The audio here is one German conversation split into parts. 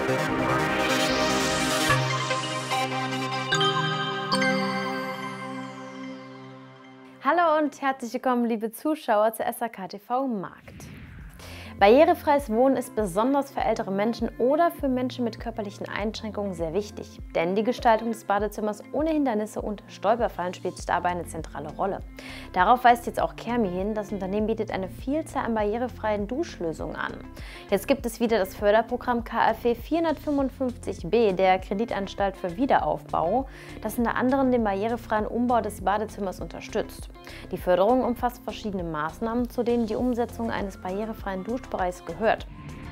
Hallo und herzlich willkommen, liebe Zuschauer, zur SAK TV Markt. Barrierefreies Wohnen ist besonders für ältere Menschen oder für Menschen mit körperlichen Einschränkungen sehr wichtig, denn die Gestaltung des Badezimmers ohne Hindernisse und Stolperfallen spielt dabei eine zentrale Rolle. Darauf weist jetzt auch Kermi hin. Das Unternehmen bietet eine Vielzahl an barrierefreien Duschlösungen an. Jetzt gibt es wieder das Förderprogramm KfW 455b der Kreditanstalt für Wiederaufbau, das unter anderem den barrierefreien Umbau des Badezimmers unterstützt. Die Förderung umfasst verschiedene Maßnahmen, zu denen die Umsetzung eines barrierefreien Duschbereichs gehört.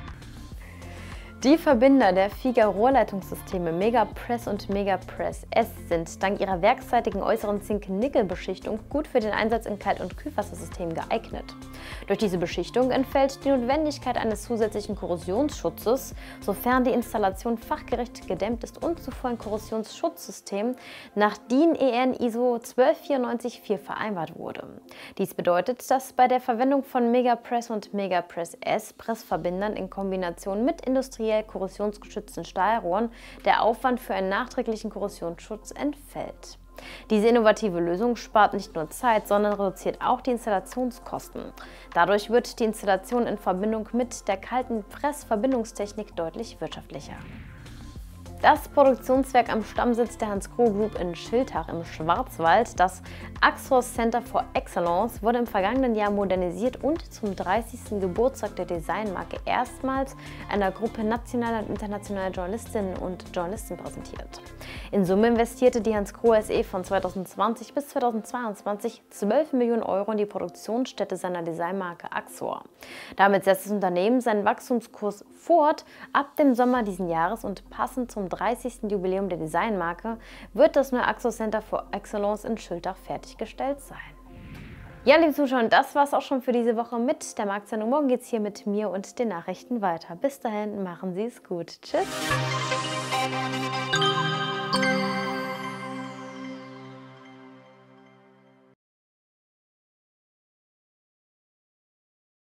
Die Verbinder der Figa Rohrleitungssysteme Megapress und Megapress S sind dank ihrer werkseitigen äußeren Zink-Nickel-Beschichtung gut für den Einsatz in Kalt- und Kühlwassersystemen geeignet. Durch diese Beschichtung entfällt die Notwendigkeit eines zusätzlichen Korrosionsschutzes, sofern die Installation fachgerecht gedämmt ist und zuvor ein Korrosionsschutzsystem nach DIN EN ISO 12944 vereinbart wurde. Dies bedeutet, dass bei der Verwendung von Megapress und Megapress S Pressverbindern in Kombination mit industriell korrosionsgeschützten Stahlrohren der Aufwand für einen nachträglichen Korrosionsschutz entfällt. Diese innovative Lösung spart nicht nur Zeit, sondern reduziert auch die Installationskosten. Dadurch wird die Installation in Verbindung mit der kalten Pressverbindungstechnik deutlich wirtschaftlicher. Das Produktionswerk am Stammsitz der Hansgrohe Group in Schiltach im Schwarzwald, das Axor Center for Excellence, wurde im vergangenen Jahr modernisiert und zum 30. Geburtstag der Designmarke erstmals einer Gruppe nationaler und internationaler Journalistinnen und Journalisten präsentiert. In Summe investierte die Hansgrohe SE von 2020 bis 2022 12 Millionen Euro in die Produktionsstätte seiner Designmarke Axor. Damit setzt das Unternehmen seinen Wachstumskurs fort. Ab dem Sommer diesen Jahres und passend zum 30. Jubiläum der Designmarke wird das neue Axor Center for Excellence in Schiltach fertiggestellt sein. Ja, liebe Zuschauer, das war es auch schon für diese Woche mit der Marktsendung. Morgen geht es hier mit mir und den Nachrichten weiter. Bis dahin, machen Sie es gut. Tschüss!